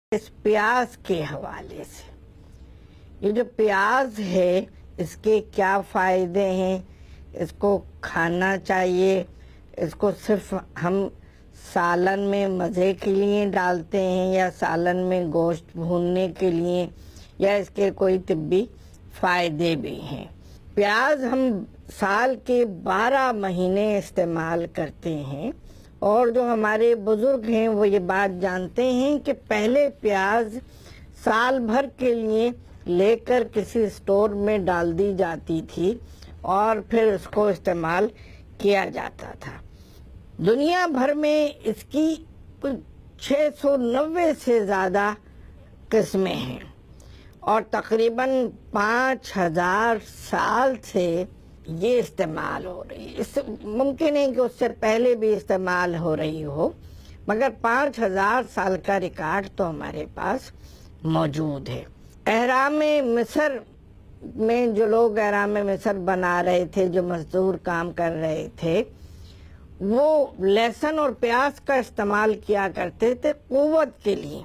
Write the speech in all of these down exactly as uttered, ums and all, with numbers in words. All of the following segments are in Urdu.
اس پیاز کے حوالے سے، یہ جو پیاز ہے اس کے کیا فائدے ہیں، اس کو کھانا چاہیے، اس کو صرف ہم سالن میں مزے کے لیے ڈالتے ہیں یا سالن میں گوشت بھوننے کے لیے، یا اس کے کوئی طبی فائدے بھی ہیں۔ پیاز ہم سال کے بارہ مہینے استعمال کرتے ہیں، اور جو ہمارے بزرگ ہیں وہ یہ بات جانتے ہیں کہ پہلے پیاز سال بھر کے لیے لے کر کسی سٹور میں ڈال دی جاتی تھی اور پھر اس کو استعمال کیا جاتا تھا۔ دنیا بھر میں اس کی چھ سو نوے سے زیادہ قسمیں ہیں، اور تقریباً پانچ ہزار سال سے یہ استعمال ہو رہی ہے۔ اس ممکن ہے کہ اس سے پہلے بھی استعمال ہو رہی ہو، مگر پانچ ہزار سال کا ریکارڈ تو ہمارے پاس موجود ہے۔ احرام مصر میں جو لوگ احرام مصر بنا رہے تھے، جو مزدور کام کر رہے تھے، وہ لہسن اور پیاز کا استعمال کیا کرتے تھے قوت کے لیے۔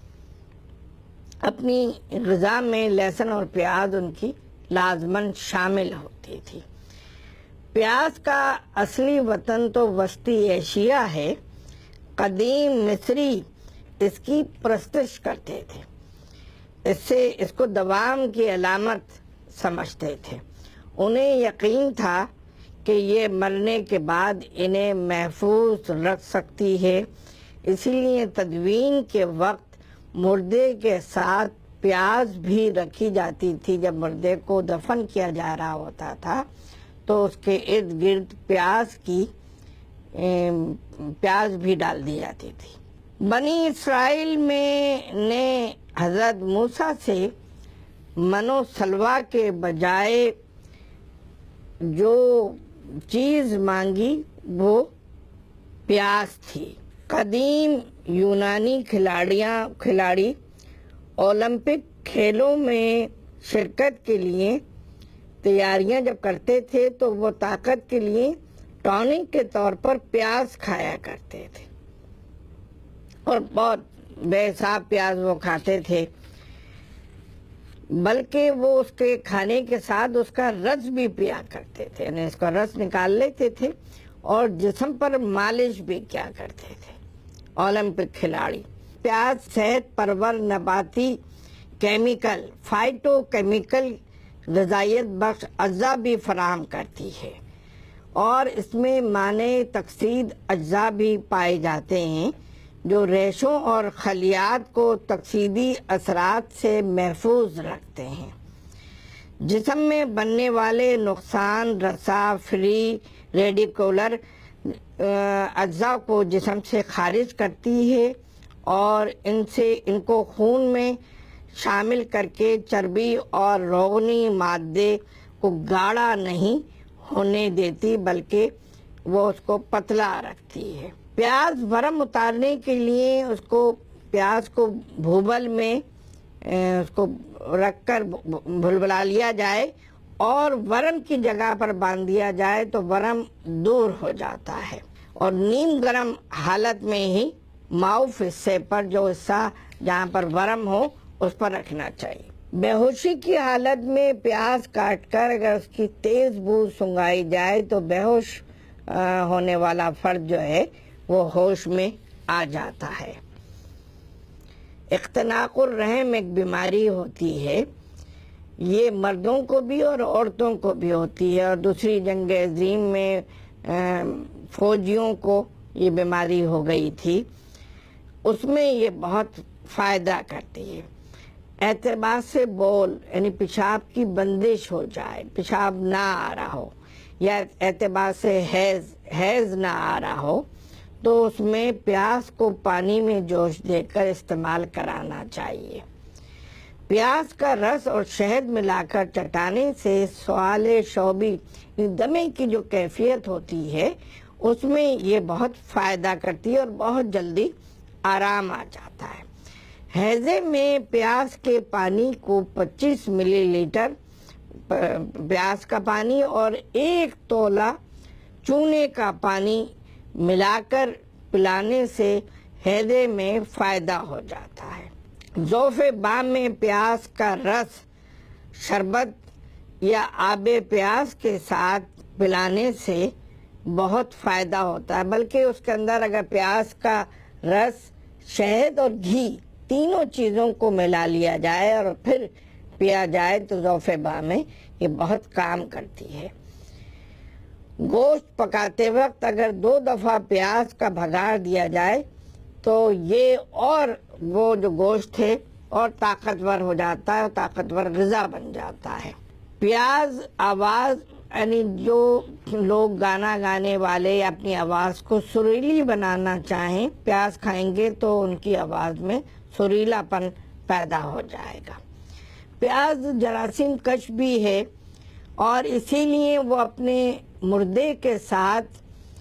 اپنی غذا میں لہسن اور پیاز ان کی لازماً شامل ہوتی تھی۔ پیاز کا اصلی وطن تو وسطی ایشیا ہے۔ قدیم مصری اس کی پرستش کرتے تھے، اس سے اس کو دوام کی علامت سمجھتے تھے۔ انہیں یقین تھا کہ یہ مرنے کے بعد انہیں محفوظ رکھ سکتی ہے، اسی لیے تدفین کے وقت مردے کے ساتھ پیاز بھی رکھی جاتی تھی۔ جب مردے کو دفن کیا جا رہا ہوتا تھا تو اس کے ارد گرد پیاز کی پیاز بھی ڈال دی جاتی تھی۔ بنی اسرائیل میں نے حضرت موسیٰ سے من و سلوہ کے بجائے جو چیز مانگی وہ پیاز تھی۔ قدیم یونانی کھلاڑیاں کھلاڑی اولمپک کھیلوں میں شرکت کے لیے تیاریاں جب کرتے تھے تو وہ طاقت کے لیے ٹونک کے طور پر پیاز کھایا کرتے تھے، اور بہت بے حساب پیاز وہ کھاتے تھے، بلکہ وہ اس کے کھانے کے ساتھ اس کا رس بھی پیا کرتے تھے، یعنی اس کا رس نکال لیتے تھے اور جسم پر مالش بھی کیا کرتے تھے اولمپک کھلاڑی۔ پیاز صحت پرور نباتی کیمیکل فائٹو کیمیکل غذائیت بخش اجزاء بھی فراہم کرتی ہے، اور اس میں مانع تکسید اجزاء بھی پائے جاتے ہیں جو ریشوں اور خلیات کو تکسیدی اثرات سے محفوظ رکھتے ہیں۔ جسم میں بننے والے نقصان رسا فری ریڈیکولر اجزاء کو جسم سے خارج کرتی ہے، اور ان سے ان کو خون میں شامل کر کے چربی اور روغنی مادے کو گاڑھا نہیں ہونے دیتی، بلکہ وہ اس کو پتلا رکھتی ہے۔ پیاز ورم اتارنے کے لیے اس کو پیاز کو بھوبل میں اس کو رکھ کر بھلبلا لیا جائے اور ورم کی جگہ پر باندھ دیا جائے تو ورم دور ہو جاتا ہے، اور نیم گرم حالت میں ہی معاف حصے پر، جو حصہ جہاں پر ورم ہو اس پر رکھنا چاہیے۔ بے ہوشی کی حالت میں پیاز کاٹ کر اگر اس کی تیز بو سنگھائی جائے تو بے ہوش ہونے والا فرد جو ہے وہ ہوش میں آ جاتا ہے۔ اختناق الرحم ایک بیماری ہوتی ہے، یہ مردوں کو بھی اور عورتوں کو بھی ہوتی ہے، اور دوسری جنگ عظیم میں فوجیوں کو یہ بیماری ہو گئی تھی۔ اس میں یہ بہت فائدہ کرتی ہے۔ اعتبار سے بول یعنی پیشاب کی بندش ہو جائے، پیشاب نہ آ رہا ہو، یا اعتبار سے حیض حیض نہ آ رہا ہو، تو اس میں پیاز کو پانی میں جوش دے کر استعمال کرانا چاہیے۔ پیاز کا رس اور شہد ملا کر چٹانے سے سوال شعبی دمے کی جو کیفیت ہوتی ہے اس میں یہ بہت فائدہ کرتی ہے اور بہت جلدی آرام آ جاتا ہے۔ ہیضے میں پیاز کے پانی کو پچیس ملی لیٹر پیاز کا پانی اور ایک تولہ چونے کا پانی ملا کر پلانے سے ہیضے میں فائدہ ہو جاتا ہے۔ ذوف بام میں پیاز کا رس شربت یا آب پیاز کے ساتھ پلانے سے بہت فائدہ ہوتا ہے، بلکہ اس کے اندر اگر پیاز کا رس، شہد اور گھی تینوں چیزوں کو ملا لیا جائے اور پھر پیا جائے تو ذوف بام میں یہ بہت کام کرتی ہے۔ گوشت پکاتے وقت اگر دو دفعہ پیاز کا بھگاڑ دیا جائے تو یہ اور وہ جو گوشت ہے اور طاقتور ہو جاتا ہے اور طاقتور غذا بن جاتا ہے۔ پیاز آواز، یعنی جو لوگ گانا گانے والے اپنی آواز کو سریلی بنانا چاہیں، پیاز کھائیں گے تو ان کی آواز میں سریلا پن پیدا ہو جائے گا۔ پیاز جراثیم کش بھی ہے اور اسی لیے وہ اپنے مردے کے ساتھ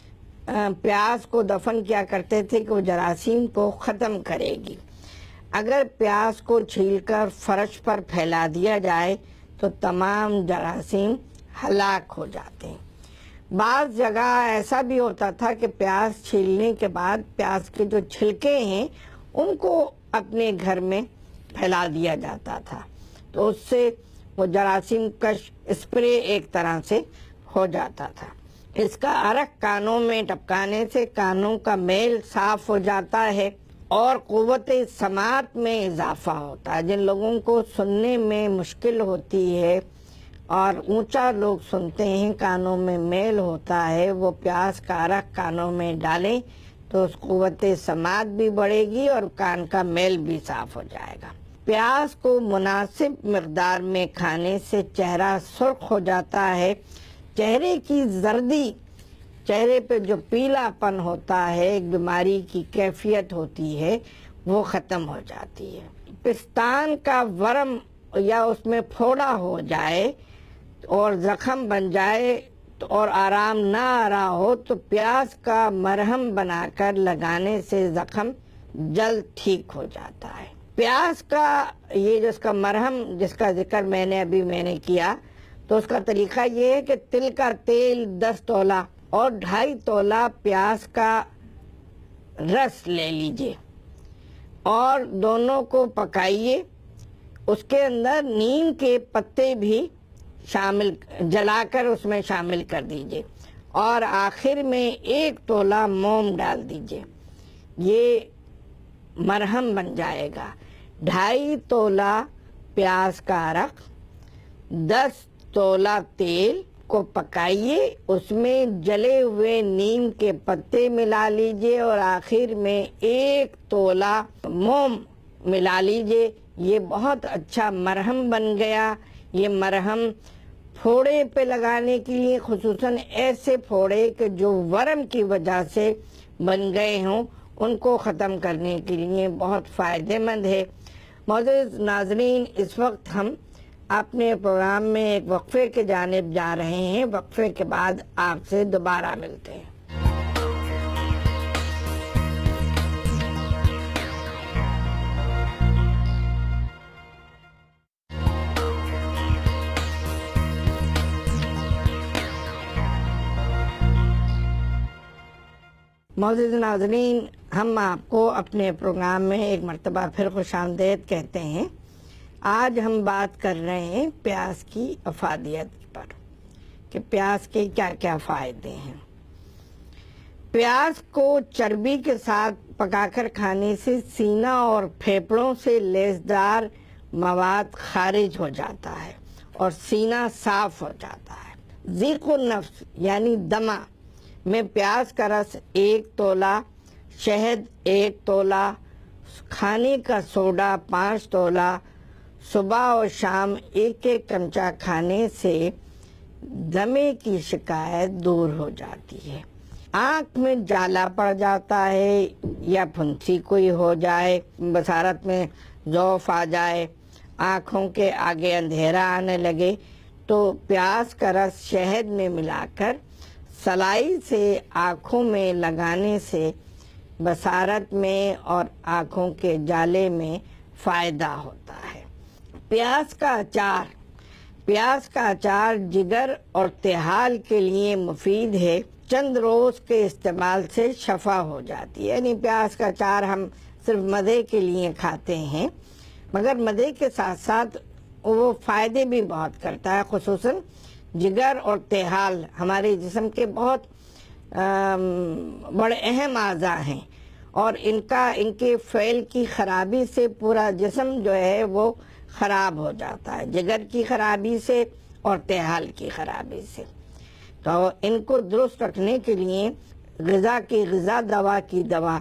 پیاز کو دفن کیا کرتے تھے کہ وہ جراثیم کو ختم کرے گی۔ اگر پیاز کو چھیل کر فرش پر پھیلا دیا جائے تو تمام جراثیم ہلاک ہو جاتے ہیں۔ بعض جگہ ایسا بھی ہوتا تھا کہ پیاز چھیلنے کے بعد پیاز کے جو چھلکے ہیں ان کو اپنے گھر میں پھیلا دیا جاتا تھا، تو اس سے وہ جراثیم کش اسپرے ایک طرح سے ہو جاتا تھا۔ اس کا عرق کانوں میں ٹپکانے سے کانوں کا میل صاف ہو جاتا ہے اور قوت سماعت میں اضافہ ہوتا ہے۔ جن لوگوں کو سننے میں مشکل ہوتی ہے اور اونچا لوگ سنتے ہیں، کانوں میں میل ہوتا ہے، وہ پیاز کا عرق کانوں میں ڈالیں تو اس قوت سماعت بھی بڑھے گی اور کان کا میل بھی صاف ہو جائے گا۔ پیاز کو مناسب مقدار میں کھانے سے چہرہ سرخ ہو جاتا ہے، چہرے کی زردی، چہرے پہ جو پیلا پن ہوتا ہے، ایک بیماری کی کیفیت ہوتی ہے، وہ ختم ہو جاتی ہے۔ پستان کا ورم یا اس میں پھوڑا ہو جائے اور زخم بن جائے اور آرام نہ آ رہا ہو تو پیاز کا مرہم بنا کر لگانے سے زخم جلد ٹھیک ہو جاتا ہے۔ پیاز کا یہ جو اس کا مرہم جس کا ذکر میں نے ابھی میں نے کیا، تو اس کا طریقہ یہ ہے کہ تل کا تیل دس تولہ اور ڈھائی تولہ پیاز کا رس لے لیجئے اور دونوں کو پکائیے۔ اس کے اندر نیم کے پتے بھی شامل جلا کر اس میں شامل کر دیجئے اور آخر میں ایک تولہ موم ڈال دیجئے، یہ مرہم بن جائے گا۔ ڈھائی تولہ پیاز کا عرق، دس تولہ تیل کو پکائیے، اس میں جلے ہوئے نیم کے پتے ملا لیجئے اور آخر میں ایک تولہ موم ملا لیجئے۔ یہ بہت اچھا مرہم بن گیا۔ یہ مرہم پھوڑے پہ لگانے کے لیے، خصوصاً ایسے پھوڑے کہ جو ورم کی وجہ سے بن گئے ہوں، ان کو ختم کرنے کے لیے بہت فائدہ مند ہے۔ معزز ناظرین، اس وقت ہم اپنے پروگرام میں ایک وقفے کے جانب جا رہے ہیں۔ وقفے کے بعد آپ سے دوبارہ ملتے ہیں۔ معزز ناظرین، ہم آپ کو اپنے پروگرام میں ایک مرتبہ پھر خوش آمدید کہتے ہیں۔ آج ہم بات کر رہے ہیں پیاز کی افادیت پر کہ پیاز کے کیا کیا فائدے ہیں۔ پیاز کو چربی کے ساتھ پکا کر کھانے سے سینہ اور پھیپھڑوں سے لیسدار مواد خارج ہو جاتا ہے اور سینہ صاف ہو جاتا ہے۔ ضیق النفس یعنی دمہ میں پیاز کا رس ایک تولہ، شہد ایک تولہ، کھانے کا سوڈا پانچ تولہ، صبح اور شام ایک ایک چمچہ کھانے سے دمے کی شکایت دور ہو جاتی ہے۔ آنکھ میں جالا پڑ جاتا ہے یا پھنسی کوئی ہو جائے، بصارت میں ضعف آ جائے، آنکھوں کے آگے اندھیرا آنے لگے، تو پیاز کا رس شہد میں ملا کر سلائی سے آنکھوں میں لگانے سے بصارت میں اور آنکھوں کے جالے میں فائدہ ہوتا ہے۔ پیاز کا اچار پیاز کا اچار جگر اور تحال کے لیے مفید ہے۔ چند روز کے استعمال سے شفا ہو جاتی ہے، یعنی پیاز کا اچار ہم صرف مزے کے لیے کھاتے ہیں، مگر مزے کے ساتھ ساتھ وہ فائدے بھی بہت کرتا ہے، خصوصاً جگر اور تیحال ہمارے جسم کے بہت بڑے اہم اعضاء ہیں، اور ان کا ان کے فعل کی خرابی سے پورا جسم جو ہے وہ خراب ہو جاتا ہے، جگر کی خرابی سے اور تیحال کی خرابی سے۔ تو ان کو درست رکھنے کے لیے غذا کی غذا، دوا کی دوا،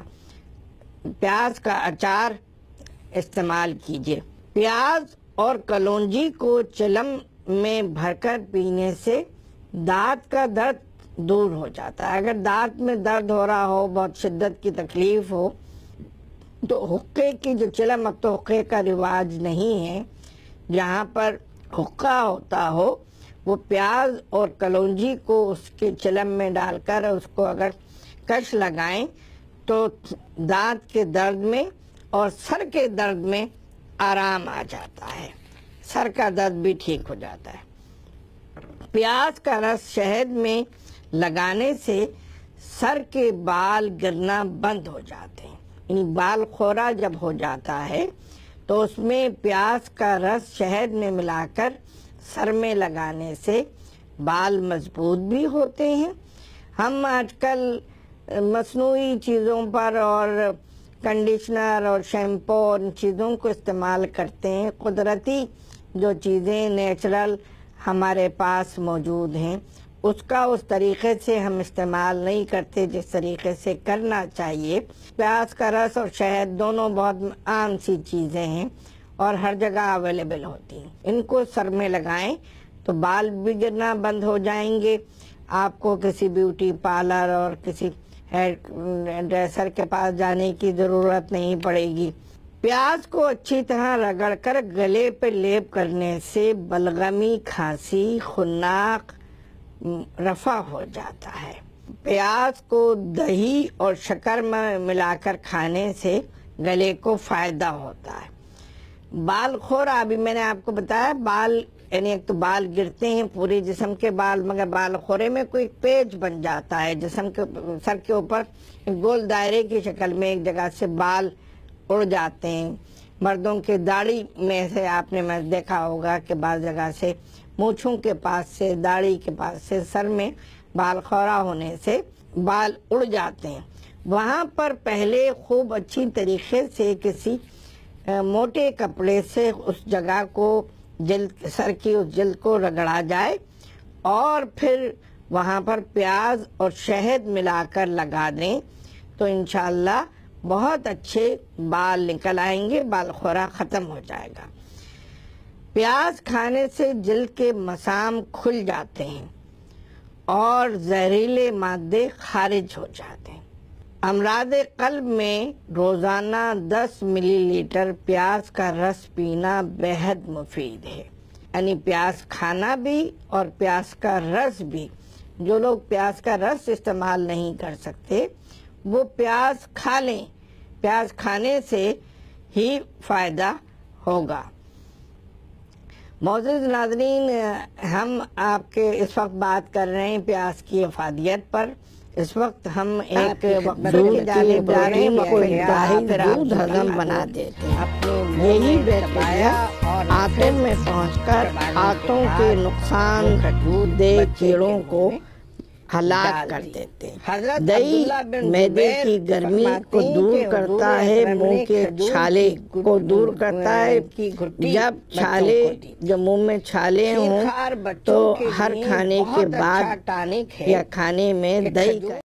پیاز کا اچار استعمال کیجیے۔ پیاز اور کلونجی کو چلم میں بھر کر پینے سے دانت کا درد دور ہو جاتا ہے۔ اگر دانت میں درد ہو رہا ہو، بہت شدت کی تکلیف ہو، تو حقے کی جو چلم، اب تو حقے کا رواج نہیں ہے، جہاں پر حقہ ہوتا ہو وہ پیاز اور کلونجی کو اس کے چلم میں ڈال کر اس کو اگر کش لگائیں تو دانت کے درد میں اور سر کے درد میں آرام آ جاتا ہے، سر کا درد بھی ٹھیک ہو جاتا ہے۔ پیاز کا رس شہد میں لگانے سے سر کے بال گرنا بند ہو جاتے ہیں، یعنی بال خورا جب ہو جاتا ہے تو اس میں پیاز کا رس شہد میں ملا کر سر میں لگانے سے بال مضبوط بھی ہوتے ہیں۔ ہم آج کل مصنوعی چیزوں پر اور کنڈیشنر اور شیمپو اور ان چیزوں کو استعمال کرتے ہیں، قدرتی جو چیزیں نیچرل ہمارے پاس موجود ہیں اس کا اس طریقے سے ہم استعمال نہیں کرتے جس طریقے سے کرنا چاہیے۔ پیاز کا رس اور شہد دونوں بہت عام سی چیزیں ہیں اور ہر جگہ اویلیبل ہوتی ہیں، ان کو سر میں لگائیں تو بال بھی گرنا بند ہو جائیں گے، آپ کو کسی بیوٹی پارلر اور کسی ہیئر ڈریسر کے پاس جانے کی ضرورت نہیں پڑے گی۔ پیاز کو اچھی طرح رگڑ کر گلے پہ لیپ کرنے سے بلغمی، کھانسی، خناق رفع ہو جاتا ہے۔ پیاز کو دہی اور شکر میں ملا کر کھانے سے گلے کو فائدہ ہوتا ہے۔ بال خورا، ابھی میں نے آپ کو بتایا، بال یعنی ایک تو بال گرتے ہیں پورے جسم کے بال، مگر بال خورے میں کوئی پیچ بن جاتا ہے جسم کے سر کے اوپر، گول دائرے کی شکل میں ایک جگہ سے بال اڑ جاتے ہیں۔ مردوں کے داڑھی میں سے آپ نے دیکھا ہوگا کہ بعض جگہ سے مونچھوں کے پاس سے، داڑھی کے پاس سے سر میں بال خورا ہونے سے بال اڑ جاتے ہیں۔ وہاں پر پہلے خوب اچھی طریقے سے کسی موٹے کپڑے سے اس جگہ کو، جلد سر کی اس جلد کو رگڑا جائے اور پھر وہاں پر پیاز اور شہد ملا کر لگا دیں تو انشاءاللہ بہت اچھے بال نکل آئیں گے، بال خورا ختم ہو جائے گا۔ پیاز کھانے سے جلد کے مسام کھل جاتے ہیں اور زہریلے مادے خارج ہو جاتے ہیں۔ امراض قلب میں روزانہ دس ملی لیٹر پیاز کا رس پینا بہت مفید ہے، یعنی پیاز کھانا بھی اور پیاز کا رس بھی۔ جو لوگ پیاز کا رس استعمال نہیں کر سکتے وہ پیاز کھا لیں، پیاز کھانے سے ہی فائدہ ہوگا۔ معزز ناظرین، ہم آپ کے اس وقت بات کر رہے ہیں پیاز کی افادیت پر۔ اس وقت ہم ایک دودھ کی پروٹین کو انتہائی دودھ ہضم بنا دیتے ہیں۔ یہی بیکٹیریا آنتوں میں پہنچ کر آنتوں کے نقصان دہ کیڑوں کو ہلاک کر دیتے ہیں۔ دہی معدے کی گرمی کو دور کرتا ہے، منہ کے چھالے کو دور کرتا ہے۔ جب چھالے جب منہ میں چھالے ہوں تو ہر کھانے کے بعد یا کھانے میں دہی